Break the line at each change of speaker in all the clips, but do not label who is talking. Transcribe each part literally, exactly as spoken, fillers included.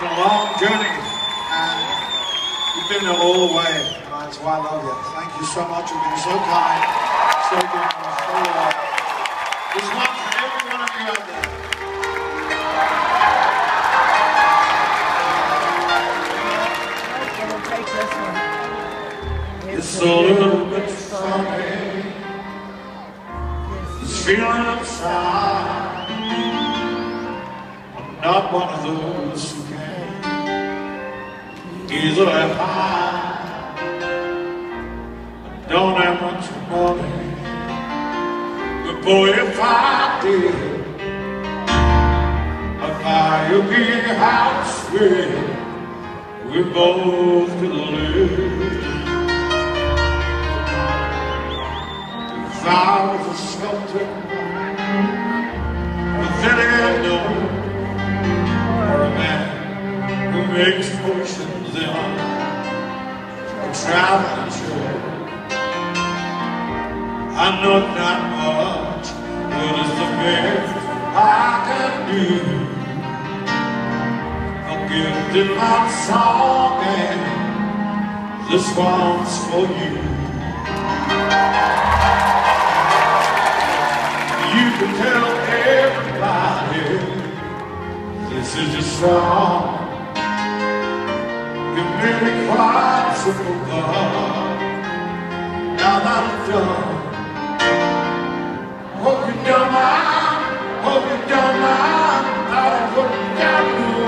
been a long journey, and you've been there all the way, and that's why I love you. Thank you so much for being so kind, so good, and so loyal. This one's for every one of you out there.
We'll take this one.
It's a little bit funny, this feeling inside. Not one of those who can easily hide. I don't have much money, but boy, if I did, I'd buy a big house where we both could live. If I was a sculptor, but then again, no, or a man who makes potions in a traveling show. I know not much, but it's the best I can do. I'm gifted my song, and this one's for you. You can tell everybody this is your song. You made me quite simple, but now that I'm done, hope you don't mind, hope you don't mind that I put down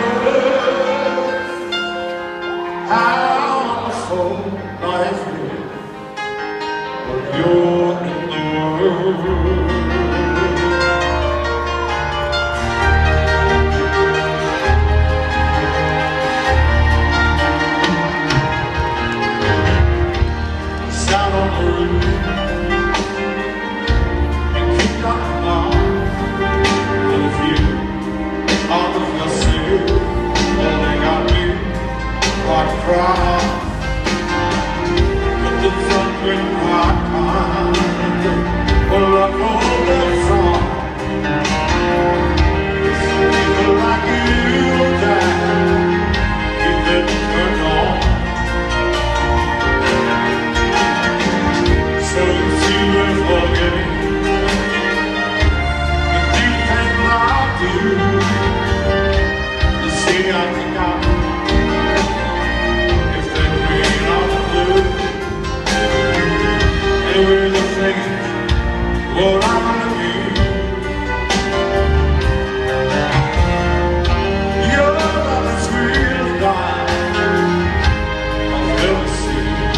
the words. How wonderful life is when you're in the world. Well, I'm gonna be you're the sweetest wine I've ever seen.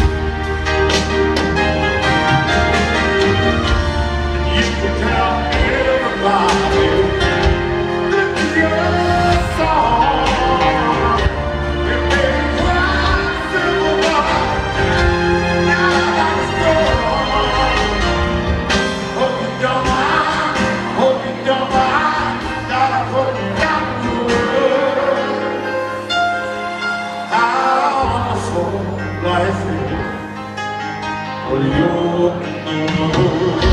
And you can tell everybody that your song it made me cry simple, but now that's gone. Life is, well, you're in the world.